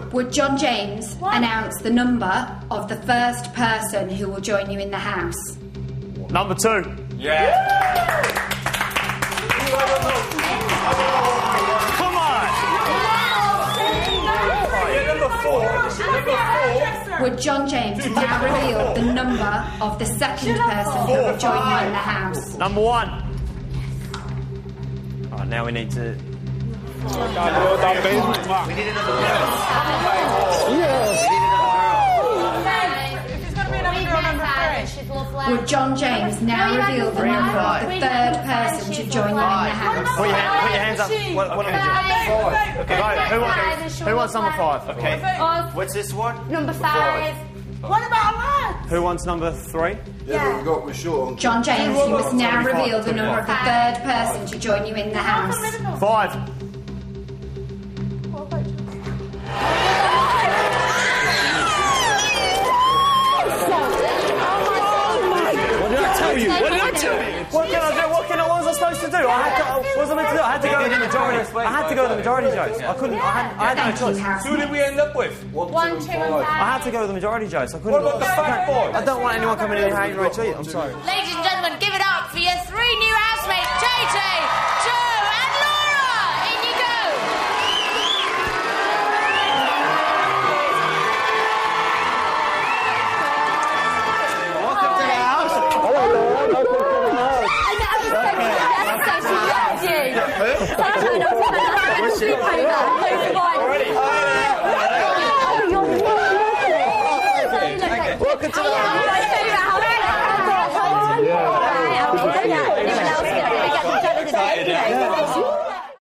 Would John James announce the number of the first person who will join you in the house? Number 2. Yeah. Come on! Number 4. Would John James now reveal the number of the second person who will join you in the house? Number 1. Alright, now we need to... We need another girl. Would John James now reveal the number of the third person to join you in the house? Put your hands up. What are we doing? Okay, right. Who wants number 5? Okay. What's this one? Number 5. What about us? Who wants number 3? Yeah, we've got Rashul. John James, you must now reveal the number of the third person to join you in the house. 5. What did I tell you? What can I do? What was I supposed to do? What was I meant to do? I had to go with the majority. I had to go with the majority jokes. I couldn't. I had no choice. Who did we end up with? 1, 2, and 5. I had to go with the majority jokes. I couldn't. What about the fat boy? I don't want anyone coming in and hating on each other. I'm sorry. Ladies and gentlemen, give it up for your 3 new